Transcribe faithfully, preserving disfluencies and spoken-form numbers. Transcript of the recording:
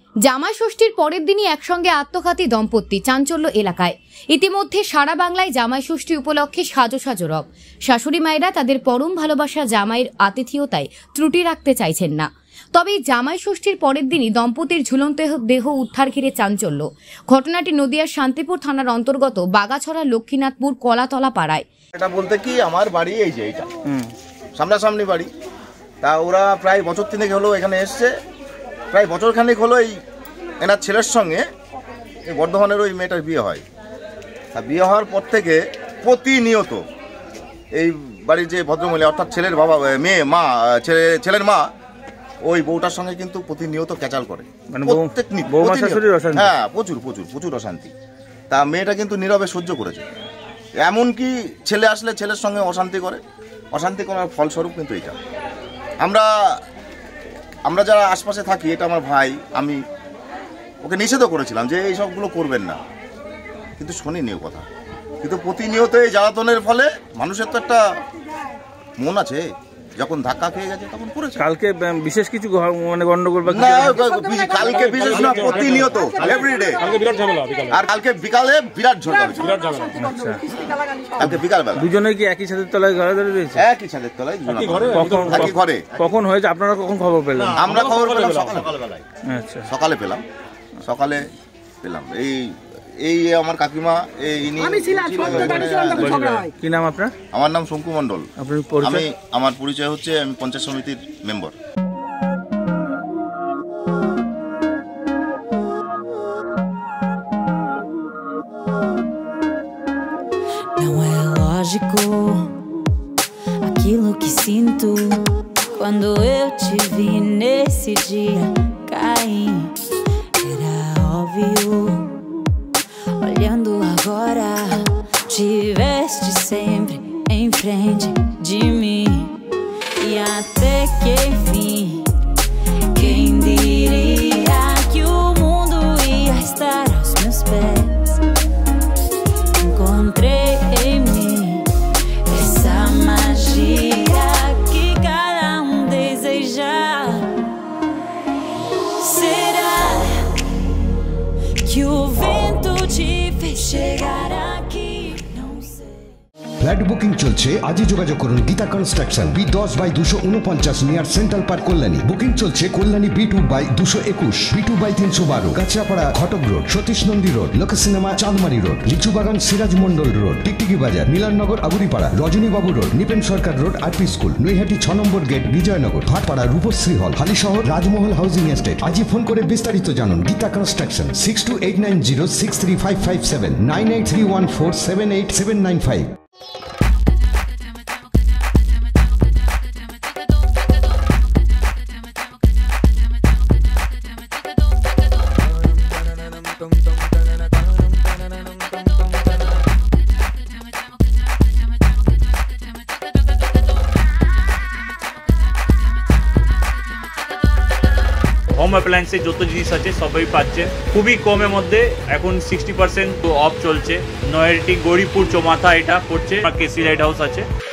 জামাই ষষ্ঠীর পরের দিনই একসঙ্গে আত্মঘাতী দম্পতি, চাঞ্চল্য এলাকায়। ইতিমধ্যে সারা বাংলায় জামাই ষষ্ঠী উপলক্ষে সাজো সাজো রব। শাশুড়ি মায়েরা তাদের পরম ভালোবাসা জামাইয়ের আতিথেয়তায় ত্রুটি রাখতে চাইছেন না। তবে জামাই ষষ্ঠীর পরের দিনই দম্পতির ঝুলন্ত দেহ উদ্ধার ঘিরে চাঞ্চল্য। ঘটনাটি নদিয়ার শান্তিপুর থানার অন্তর্গত বাগাছড়া লক্ষ্মীনাথপুর কলাতলা পাড়ায়। এটা বলতে কি আমার বাড়ি এই যে এইটা সামনাসামনি বাড়ি। তা ওরা প্রায় বছর তিনেক হলো এখানে এসছে, প্রায় বছর খানেক হলো এই এনার ছেলের সঙ্গে এই বর্ধমানের ওই মেয়েটার বিয়ে হয়। তা বিয়ে হওয়ার পর থেকে প্রতিনিয়ত এই বাড়ির যে ভদ্রমহিলা অর্থাৎ ছেলের বাবা মেয়ে মা ছেলে ছেলের মা ওই বউটার সঙ্গে কিন্তু প্রতিনিয়ত ক্যাচাল করে, হ্যাঁ প্রচুর প্রচুর প্রচুর অশান্তি। তা মেয়েটা কিন্তু নীরবে সহ্য করেছে, এমনকি ছেলে আসলে ছেলের সঙ্গে অশান্তি করে। অশান্তি করার ফলস্বরূপ কিন্তু এটা আমরা আমরা যারা আশপাশে থাকি, এটা আমার ভাই, আমি ওকে নিষেধও করেছিলাম যে এই সবগুলো করবেন না, কিন্তু শোনেনি ও কথা। কিন্তু প্রতিনিয়ত এই জ্বালাতনের ফলে মানুষের তো একটা মন আছে, যখন ধাক্কা খেয়ে গেছে তখন করেছে। কালকে বিশেষ কিছু মানে গন্ডগোল বা না, কালকে বিশেষ না, প্রতিনিয়ত এভরিডে। আর কালকে বিকালে বিরাট ঝগড়া হয়েছে। আচ্ছা, কালকে বিকাল বেলা দুজনেই কি একই ছাদের তলায় ঘরে ধরে রয়েছে? একই ছাদের তলায় একই ঘরে। কখন হয়েছে? আপনারা কখন খবর পেলেন? আমরা খবর পেলাম সকালে। আচ্ছা, সকালে পেলাম সকালে পেলাম এই এই আমার কাকিমা এই কি নাম আপনার? আমার নাম শঙ্কু মণ্ডল। আমি আমার পরিচয় হচ্ছে আমি পঞ্চায়েত সমিতির member. Não é lógico aquilo que sinto quando eu te vi nesse dia cair. Era óbvio. Olhando agora, tiveste sempre em frente de mim. E até que enfim, quem diria que o mundo ia estar aos meus pés? Encontrei em mim essa magia que cada um deseja. Será que o vento te fez chegar aqui? Não sei. Flat booking চলছে, আজই যোগাযোগ করুন Geeta construction, B দশ by দুশো উনপঞ্চাশ near Central Park Kalyani. Booking চলছে Kalyani B two by দুশো একুশ, বি টু বাই তিনশো বারো, Kanchrapara Ghatak road, Satish Nandi road, Lok cinema Chandmari road, Lichubagan Siraj Mandal road, Tiktiki Bazar, Milannagar Aguripara, Rajanibabu road, Nipen Sarkar road, RP school, Naihati ছ number gate, Bijoynagar, Bhatpara, Rupashree hall, Halisahar, Rajmahal housing estate. আজই ফোন করে বিস্তারিত জানুন। Geeta construction, six two eight nine zero six three five five seven, nine eight three one four seven eight seven nine five. Home অ্যাপ্লায়েন্সে যত জিনিস আছে সবই পাচ্ছে খুবই কমের মধ্যে। এখন সিক্সটি পার্সেন্ট অফ চলছে। নয়ারটি গৌরীপুর চৌমাথা এটা পড়ছে, কেসি লাইট হাউস আছে।